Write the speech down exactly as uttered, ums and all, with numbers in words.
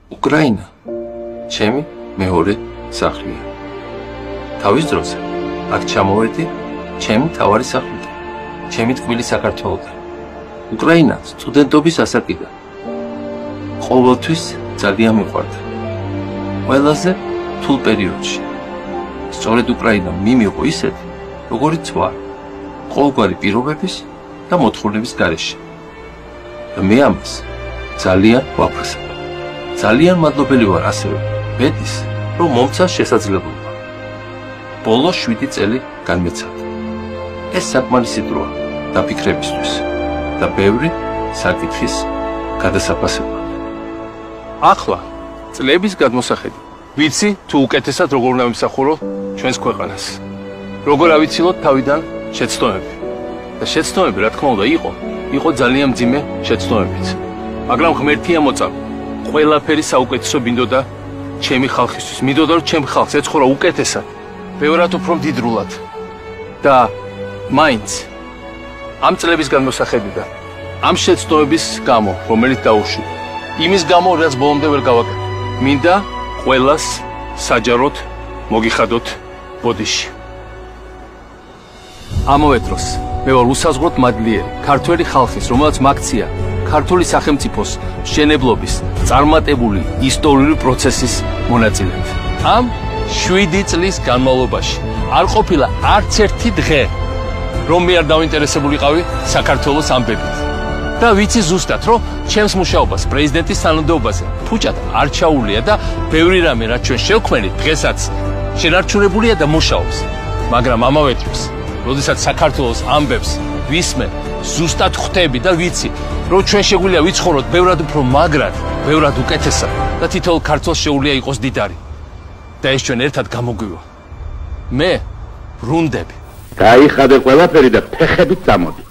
უკრაინა ჩემი მეორე სახლია. თავის დროზე აქ ჩამოვედი ჩემი თავარი სახლიდან, ჩემი თქმილი საქართველოდან. უკრაინა სტუდენტობის ასაკიდან ყოველთვის ძალიან მიყვარდა. ყველაზე რთულ პერიოდში. სწორედ უკრაინა მიმიღო ისეთ, როგორიც ვარ, ყოველგვარი პირობების და მოთხოვნების გარეშე. და მე ამას ძალიან ვაფასებ. ძალიან მადლობელი ვარ ასევე ბედის, რომ მომცა შესაძლებლობა. ბოლო შვიდი წელი განმეცადა. ეს საკმარისი დროა დაფიქრებისთვის და ბევრი საკითხის გადასაფასებლად. ახლა წლების გადმოსახედი ვიცი თუ უკეთესად როგორ უნდა ვიმსახურო ჩვენს ქვეყანას. როგორ ავიცილოთ თავიდან შეცდომები. და შეცდომები, რა თქმა უნდა, იყო, იყო ძალიან მძიმე შეცდომებიც. მაგრამ ღმერთია მოწამე. ყველაფერი საუკეთესო მინდოდა ჩემი ხალხისთვის. მინდოდა რომ ჩემ ხალხს ეცხოვრა უკეთესად, ბევრად უფრო მდიდრულად. და მაინც ამ წლების განმოსახედიდან, ამ შეცდომების გამო, რომელიც დაუშვი, იმის გამო, რაც ბოლომდე ვერ გავაკეთე, მინდა ყველას საჯაროდ მოგიხადოთ ბოდიში. ამავე დროს მე ვარ უსაზღვროდ მადლიერი ქართველი ხალხის, რომელსაც მაქცია ქართული სახელმწიფოს მშენებლობის წარმატებული ისტორიული პროცესის მონაწილედ. ამ შვიდი წლის განმავლობაში არ ყოფილა არც ერთი დღე, რომ მე არ დავინტერესებულიყავი საქართველოს ამბებით. და ვიცი ზუსტად, რომ ჩემს მუშაობას პრეზიდენტის თანამდებობაზე ფუჭად არ ჩაულია და ბევრი რამე, რაც ჩვენ შევქმნით, დღესაც შენარჩუნებულია და მუშაობს. მაგრამ ამავე დროს, როდესაც საქართველოს ამბებს ვისმენ, ზუსტად ხვდები და ვიცი, რომ ჩვენ შეგვიძლია ვიცხოვროთ ბევრად უფრო მაგრად, ბევრად უკეთესად და თითოეულ ქართველს შეუძლია იყოს დიდარი. და ეს ჩვენ ერთად გამოგვივა. მე ბრუნდები. გაიხადე ყველაფერი და ფეხებით წამოდი.